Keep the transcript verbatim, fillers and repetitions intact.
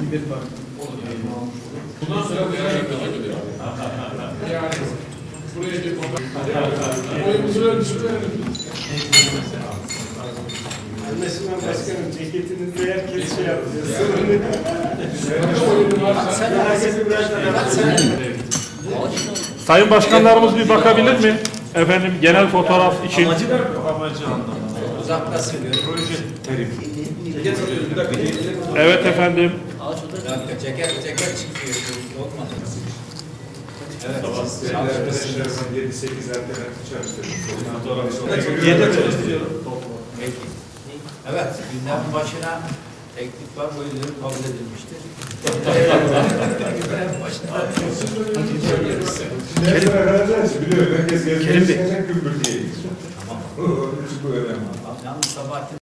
bir fark olur. Bundan sonra bu yani buraya bir oyumuzu ölmüştü. Anlaşılan başkanım ceketinizi herkes şey yapıyor. Sen Sayın başkanlarımız bir bakabilir mi? Efendim genel fotoğraf için. Amacı ne? Amacı anlamadım. Uzaktasın görüyor. Proje terim. ceket alıyoruz. Bir dakika. Evet efendim. Ceket, ceket çıkıyor. Olmadı. Evet. Arkadaşlarımın yedi sekiz erkekler çalıştırdım. Yedi çalıştırıyorum. Peki. Evet, gündemin başına teklif var, bu yüzden kabul edilmiştir. Gündemin başına. Kerim Bey. Gümbür diye. Tamam. Bu önemli. Yalnız Sabahattin